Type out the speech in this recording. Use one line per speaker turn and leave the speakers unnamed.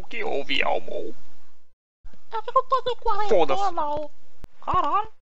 que houve, Elmo?
É que eu tô de quarentena. Caralho.